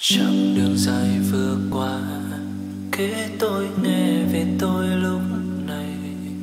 Chặng đường dài vừa qua, kể tôi nghe về tôi lúc này.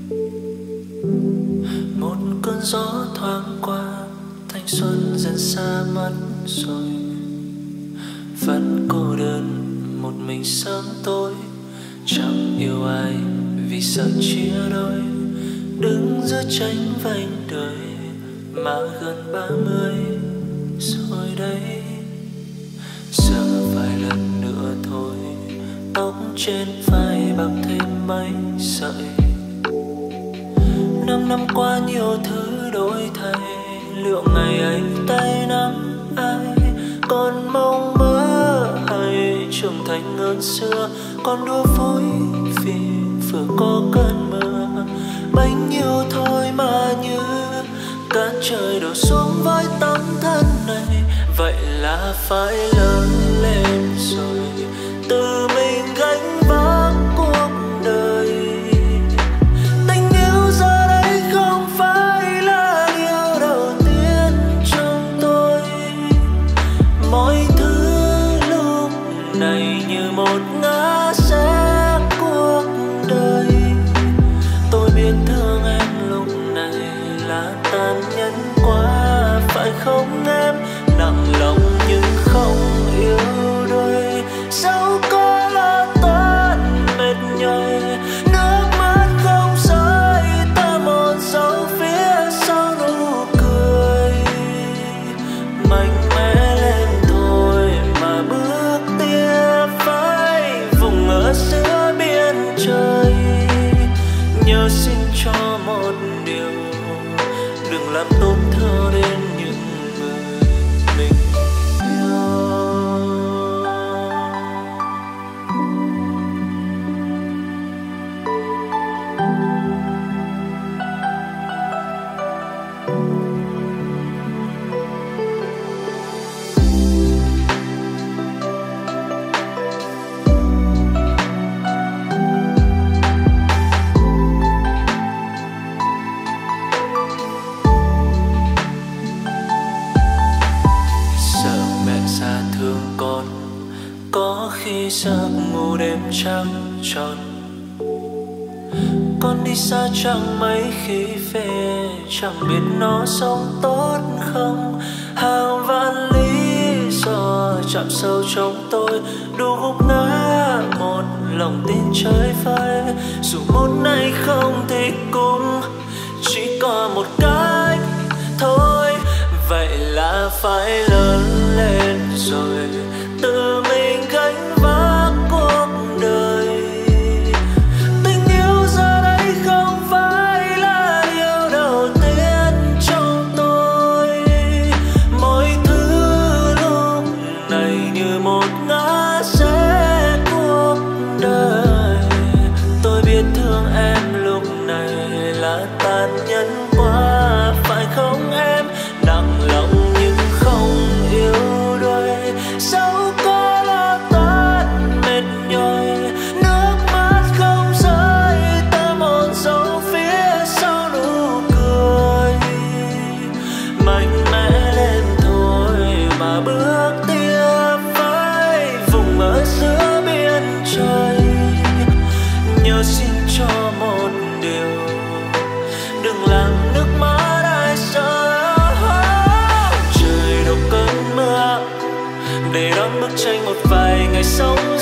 Một cơn gió thoáng qua, thanh xuân dần xa mất rồi. Vẫn cô đơn một mình sớm tối, chẳng yêu ai vì sợ chia đôi. Đứng giữa tranh vành đời mà gần 30 rồi đây. Sợ vài lần nữa thôi, tóc trên vai bạc thêm mấy sợi. 5 năm qua nhiều thứ đổi thay, liệu ngày ấy tay nắm ai còn mong mơ hay trưởng thành hơn xưa, còn đua vui vì vừa có cơn mưa. Bấy nhiêu thôi mà như cả trời đổ xuống với tấm thân này. Vậy là phải lớn lên rồi, tự mình gánh vác cuộc đời. Tình yêu giờ đây không phải là điều đầu tiên trong tôi. Mọi thứ lúc này như một ngã rẽ cuộc đời. Tôi biết thương em lúc này là tàn nhẫn quá, phải không em? Nặng lòng nhưng không yêu đôi, dẫu có lo toan mệt nhòi. Nước mắt không rơi, ta một dấu phía sau nụ cười. Mạnh mẽ lên thôi mà bước tiếp với vùng ở giữa biển trời. Nhớ xin cho một điều, đừng làm tổn thương đến những người mình yêu. Có khi giấc ngủ đêm trắng tròn, con đi xa chẳng mấy khi về, chẳng biết nó sống tốt không. Hàng vạn lý do chạm sâu trong tôi, đủ gục ngã một lòng tin chơi vơi. Dù một ngày không thể cùng, chỉ có một cách thôi. Vậy là phải lớn lên rồi, tự mình gánh vác cuộc đời. Tình yêu giờ đây không phải là điều đầu tiên trong tôi. Mọi thứ lúc này như một ngã rẽ cuộc đời. Tôi biết thương em lúc này là tàn nhẫn quá, phải không em? Nặng lòng nhưng không yêu đôi, dẫu có lo toan mệt nhòi. Nước mắt không rơi, ta một dấu phía sau nụ cười. Mạnh mẽ lên thôi mà bước tiếp với vùng ở giữa biển trời. Nhớ xin cho một điều, đừng làm nước mắt ai rơi. Trời đổ cơn mưa để đón bức tranh một vài ngày sống